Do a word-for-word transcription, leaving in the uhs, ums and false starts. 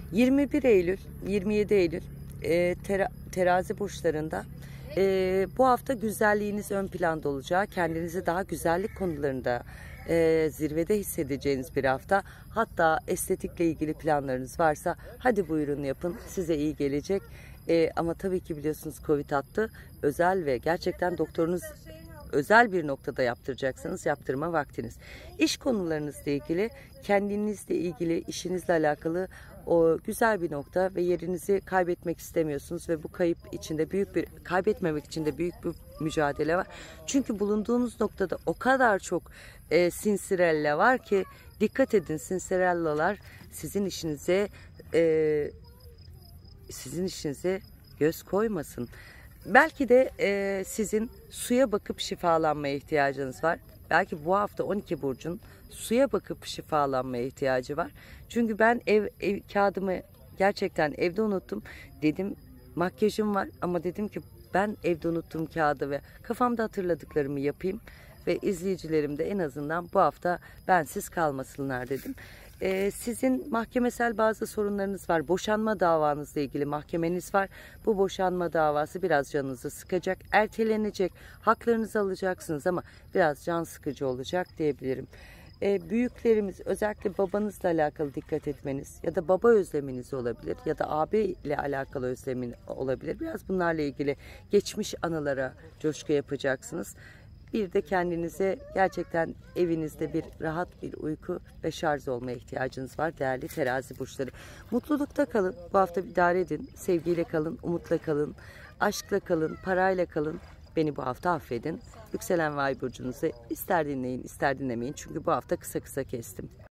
yirmi bir Eylül, yirmi yedi Eylül e, tera, terazi burçlarında e, bu hafta güzelliğiniz ön planda olacağı, kendinizi daha güzellik konularında e, zirvede hissedeceğiniz bir hafta. Hatta estetikle ilgili planlarınız varsa hadi buyurun yapın, size iyi gelecek. E, ama tabii ki biliyorsunuz Covid attı, özel ve gerçekten doktorunuz özel bir noktada yaptıracaksınız, yaptırma vaktiniz. İş konularınızla ilgili, kendinizle ilgili, işinizle alakalı o güzel bir nokta ve yerinizi kaybetmek istemiyorsunuz ve bu kayıp içinde büyük bir, kaybetmemek için de büyük bir mücadele var. Çünkü bulunduğunuz noktada o kadar çok e, sinsirella var ki dikkat edin, sinsirellalar sizin işinize e, sizin işinize göz koymasın. Belki de e, sizin suya bakıp şifalanmaya ihtiyacınız var. Belki bu hafta on iki burcun suya bakıp şifalanmaya ihtiyacı var. Çünkü ben ev, ev kağıdımı gerçekten evde unuttum. Dedim makyajım var ama dedim ki ben evde unuttum kağıdı ve kafamda hatırladıklarımı yapayım. Ve izleyicilerim de en azından bu hafta bensiz kalmasınlar dedim. Ee, sizin mahkemesel bazı sorunlarınız var. Boşanma davanızla ilgili mahkemeniz var. Bu boşanma davası biraz canınızı sıkacak, ertelenecek. Haklarınızı alacaksınız ama biraz can sıkıcı olacak diyebilirim. Ee, büyüklerimiz, özellikle babanızla alakalı dikkat etmeniz ya da baba özleminiz olabilir ya da abi ile alakalı özlemin olabilir. Biraz bunlarla ilgili geçmiş anılara coşku yapacaksınız. Bir de kendinize gerçekten evinizde bir rahat bir uyku ve şarj olmaya ihtiyacınız var değerli terazi burçları. Mutlulukta kalın. Bu hafta idare edin. Sevgiyle kalın, umutla kalın, aşkla kalın, parayla kalın. Beni bu hafta affedin. Yükselen ve ay burcunuzu ister dinleyin, ister dinlemeyin. Çünkü bu hafta kısa kısa kestim.